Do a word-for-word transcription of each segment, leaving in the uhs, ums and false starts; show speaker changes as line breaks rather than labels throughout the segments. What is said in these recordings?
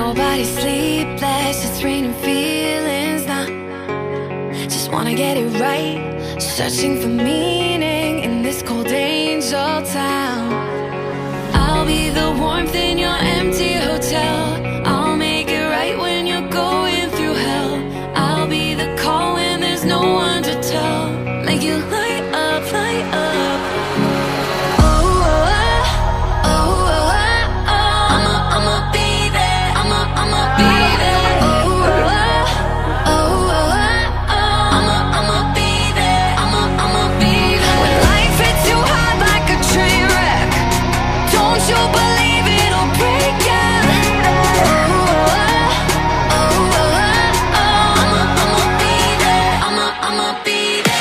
Nobody's sleepless, it's raining feelings now. Just wanna get it right, searching for meaning in this cold angel town. I'll be the warmth in your empty hotel. I'll make it right when you're going through hell. I'll be the call when there's no one to tell. Make you light up, light up. Oh, oh, oh, oh, oh, oh. I'ma, I'ma be there. I'ma, I'ma be there. Oh, oh, oh, oh, oh, oh. I'ma, I'ma be there. I'ma, I'ma be there. When life hits you hard like a train wreck, don't you believe it'll break ya? Oh, oh, oh, oh, oh. I'ma, I'ma be there. I'ma, I'ma be there.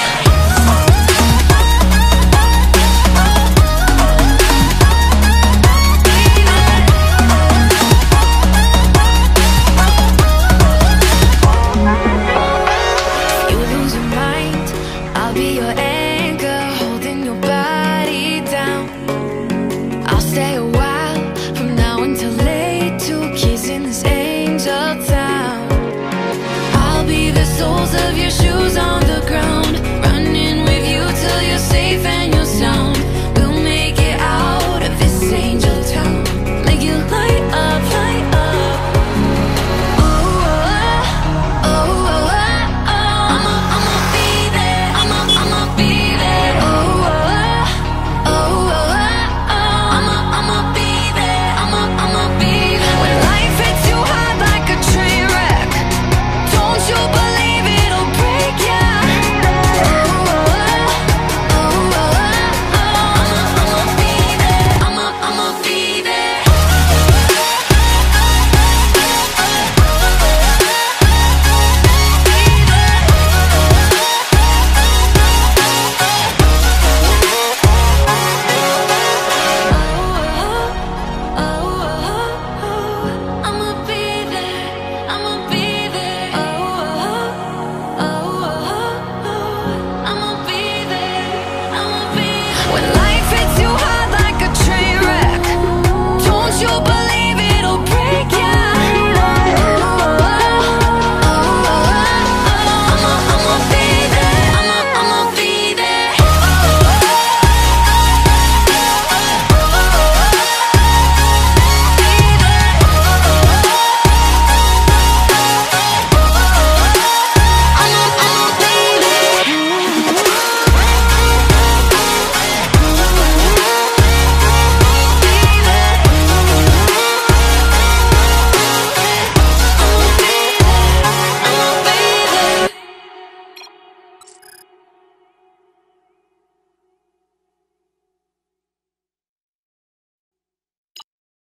You lose your mind, I'll be your anchor, holding your body down. I'll stay a while, from now until late, two kids in this angel town. I'll be the soles of your shoes on the ground.